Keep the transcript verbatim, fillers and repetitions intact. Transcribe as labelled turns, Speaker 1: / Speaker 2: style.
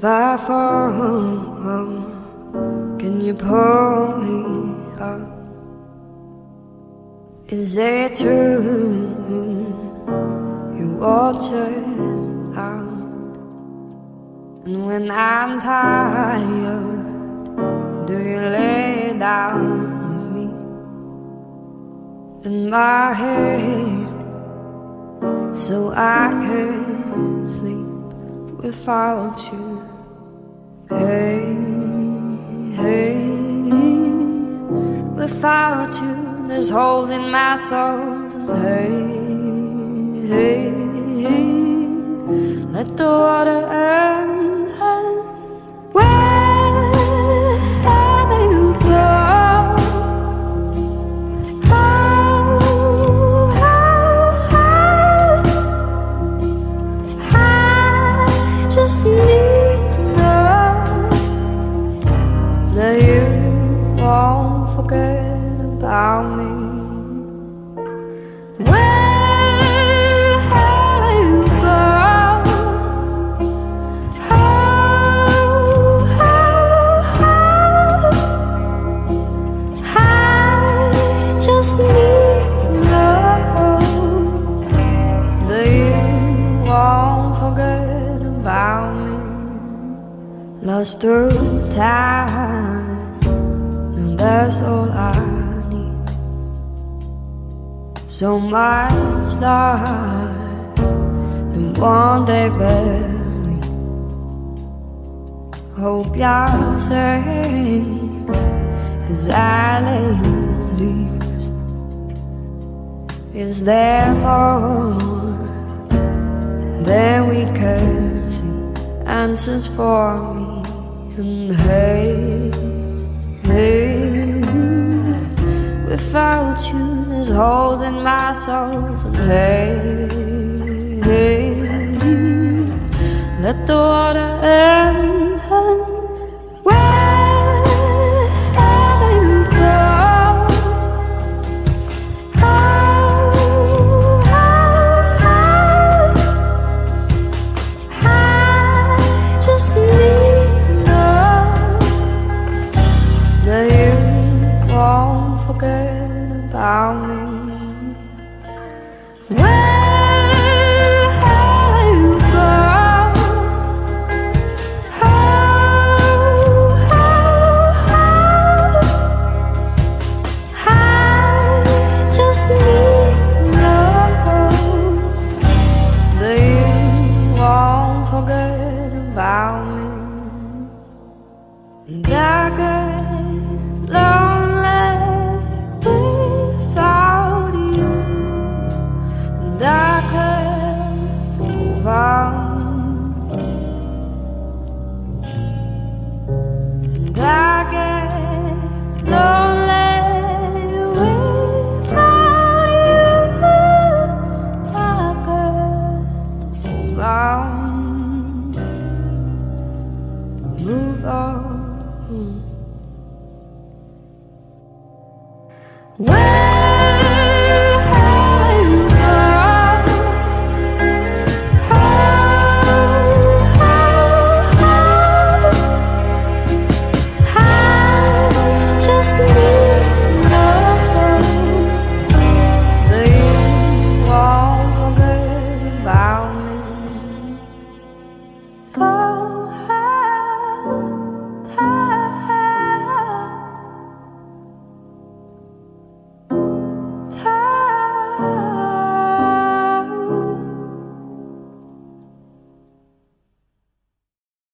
Speaker 1: If I fall, can you pull me up? Is it true you watered out? And when I'm tired, do you lay down with me in my head so I can sleep without you? Hey, hey, without you there's holes in my soul. And hey, hey, hey, let the water end. Wherever you've gone, oh, oh, oh, I just need to know that you won't forget about me. Wherever you've gone, oh, oh, oh, I just need to know that you won't forget about me. Lost through time, and that's all I need. So much life, and one day barely. Hope you're safe, 'cause I lay leaves. Is there more than we can see? Answers for me. And hey, hey, without you there's holes in my soul. And hey, hey, let the water end. Wherever you've gone, oh, oh, oh, I just need to know that you won't forget about me. Wherever you've gone, oh, oh, oh, I just need to know that you won't forget about me. And I get lonely without you, and I can't move on. And I get lonely without you, and I can't move on. Move on. Where